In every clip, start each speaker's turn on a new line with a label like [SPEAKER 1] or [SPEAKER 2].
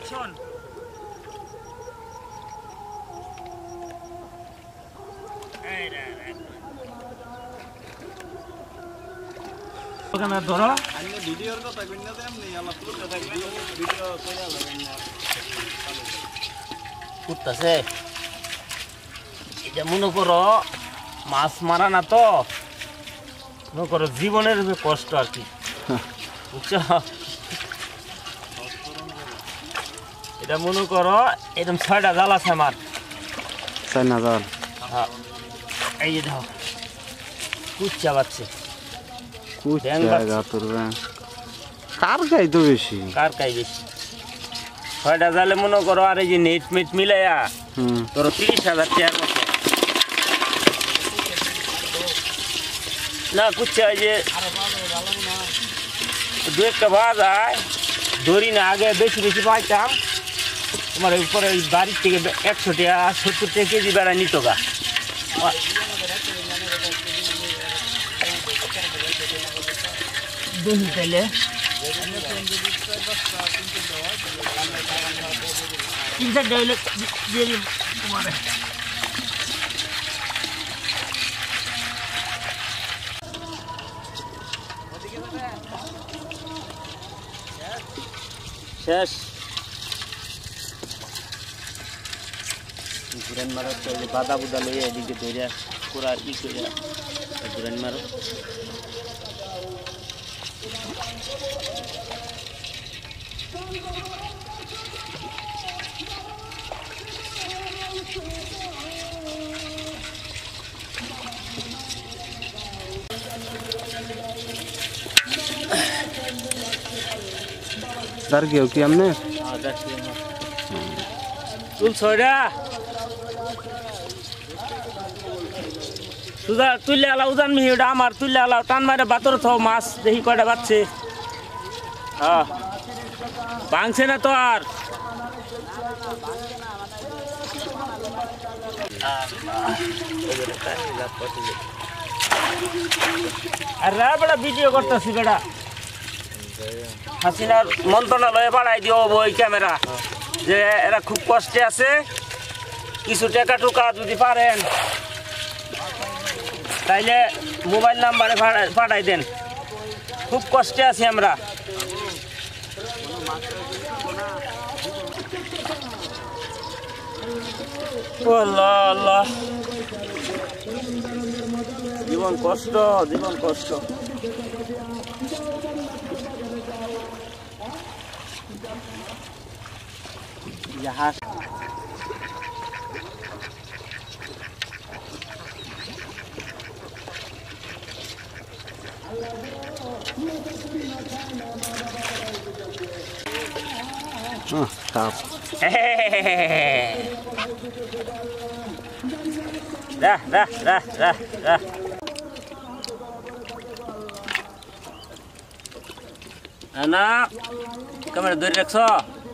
[SPEAKER 1] action এই রে ওখানে ধরো
[SPEAKER 2] আন্নে ভিডিওর কথা কইনা দেন নি আল্লাহ পুরো কথা ভিডিও কইরা যাবেন না
[SPEAKER 1] করতেছে এটা মনে করো মাছ মারা না তো মনে করো জীবনের কষ্ট আর কি বুঝছো এটা মনে করো এরকম 6টা জাল আছে আমার
[SPEAKER 3] 6 জাল
[SPEAKER 1] হ্যাঁ এই যে দাও কুচ্চা বাচ্চে
[SPEAKER 3] কার গাই তো বেশি
[SPEAKER 1] কার কাই বেশি 6টা জালে মনে করো আর এই যে নেট মেট মিলাইয়া তোর 30,000 টাকার মতো না কুচ্চা এই যে দু একটা পাওয়া যায় ধরি না আগে বেশি বেশি পাইতাম তোমার উপরে ওই বাড়ির থেকে 100 টাকা 70 টাকা কেজি বেড়া নিত গা দেখি তাইলে 3-4 ডেলে দিয়ে দিন তোমারে শেষ ঘুরেন মারো বাদা বুদা লইয়া এদিকে ধরিয়া পুরা ই করিয়া ঘুরেন মারো
[SPEAKER 3] dar geo ki amne
[SPEAKER 1] তুল ছয়টা সুদা তুললে আলা উজান মিহি ওটা আমার তুললে আলা টান মারে বাতর থাও মাছ দেখি কয়টা বাচ্চে হ্যাঁ ভাঙছে না তো আর আরে বেটা ভিডিও করতেছি বেটা হাসিনার মন্ত্রণালয়ে পাঠাই দিও ওই ক্যামেরা যে এরা খুব কষ্টে আছে কিছু টাকা টুকা যদি পারেন তাইলে মোবাইল নাম্বারে পাঠাই দেন খুব কষ্টে আছি আমরা আল্লাহ আল্লাহ জীবন কষ্ট জীবন কষ্ট জাহাজ
[SPEAKER 3] tap
[SPEAKER 1] dah anak kamera ধরে রাখছো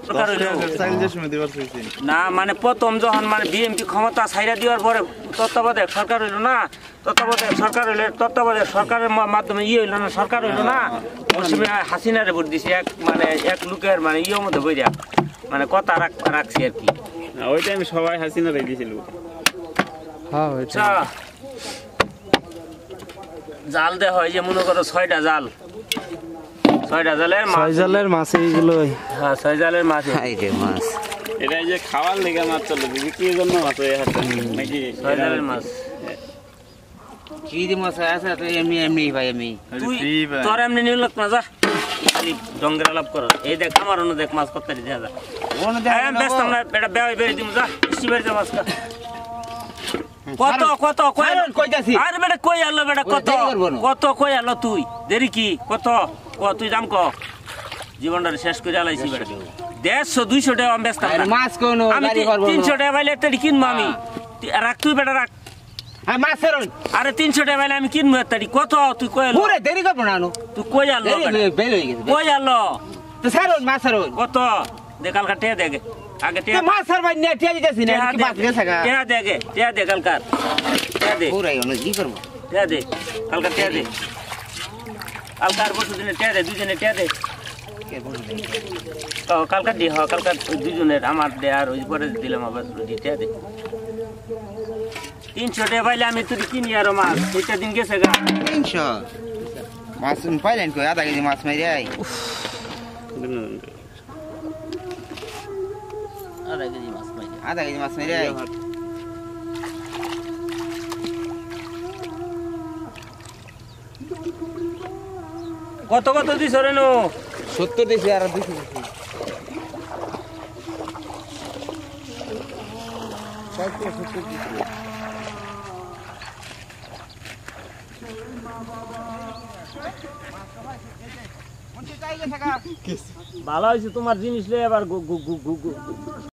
[SPEAKER 1] না মানে প্রথম যখন মানে বিএমপি ক্ষমতা ছাইরা দেওয়ার পরে তত্ত্বাবধায়ক সরকার হইল না তত্ত্বাবধায়ক সরকার হইলে তত্ত্বাবধায়ক সরকারের মাধ্যমে ইয়ে হইল না সরকার হইল না ওই সময় হাসিনারে ভোট দিছে এক লোকের মানে ইয়ের মধ্যে বইরা মানে কথা রাখছি আর কি
[SPEAKER 2] ওই টাইমে সবাই হাসিনারে দিয়েছিল
[SPEAKER 3] হ্যাঁ
[SPEAKER 1] আচ্ছা জাল দে হয় যে মনে করো 6টা জাল 6টা জালের মাছ
[SPEAKER 3] 6 জালের মাছ এইগুলো
[SPEAKER 1] হ্যাঁ 6 জালের মাছ
[SPEAKER 3] এই যে মাছ
[SPEAKER 2] এটা যে খাওয়ার লেগে মাছ চলে বিক্রির জন্য মাছ হয়ে হাতে নাকি
[SPEAKER 1] 6 জালের মাছ
[SPEAKER 4] কি দি মাছ আছে তো এমনি ভাই আমি
[SPEAKER 1] তুই তোর এমনি নিউ লোক না যা খালি ডঙ্গের আলাপ কর এই দেখ আমার অন্য দেখ মাছ কত দেখা যা
[SPEAKER 4] ওন দেখ
[SPEAKER 1] আমি ব্যস্ত না এটা বেয় বেয় দিমু যা ইসি বের যা মাছ কত
[SPEAKER 4] কইতাছি
[SPEAKER 1] আরে বেটা কই আলো বেটা কত কই আলো তুই দেরি কি কত তুই দাম ক জীবনটা শেষ করে আলাইছি বেটা 150-200 টাকা আমি ব্যস্ত না
[SPEAKER 4] মাছ কোন
[SPEAKER 1] গাড়ি করব 300 টাকা পাইলে একটা কিনবো আমি রাখ তুই বেটা রাখ
[SPEAKER 4] হ্যাঁ মাছ সেরন
[SPEAKER 1] আরে 300 টাকা পাইলে আমি কিনবো একটা কত তুই কই আলো
[SPEAKER 4] পুরো দেরি করব না
[SPEAKER 1] তুই কই আলো
[SPEAKER 4] বেল হয়ে গেছে
[SPEAKER 1] কই আলো
[SPEAKER 4] তো সেরন মাছ সেরন
[SPEAKER 1] কত দেখাল কাটে দেখে আগে তে
[SPEAKER 4] মাছ সর ভাই নেট টিয়া দিতেছি না কি বাত গেছে গা
[SPEAKER 1] তে দে কালকার তে দে
[SPEAKER 4] পুরাই হলো কি করব
[SPEAKER 1] তে দে কালকার তে দে কালকার বসে দিনে তে দে দুজনে তে দে
[SPEAKER 4] কে বলছে
[SPEAKER 1] কালকা দিয়ে কালকা দুজনের আমার দে আর ওই পরে দিলাম আবার দিতে দে 300 টাকা পাইলে আমি তুই কিনি আর মাছ এটা দিন গেছে গা
[SPEAKER 4] 300 মাছ পাইলেন কই আধা কেজি মাছ মেরে আই আধা কেজি মাছ মেরে আই
[SPEAKER 1] কত কত দিছ রে নো
[SPEAKER 4] 70 দিছি আর 200 দিছি
[SPEAKER 1] ভালো হয়েছে তোমার জিনিস লয়ে আবার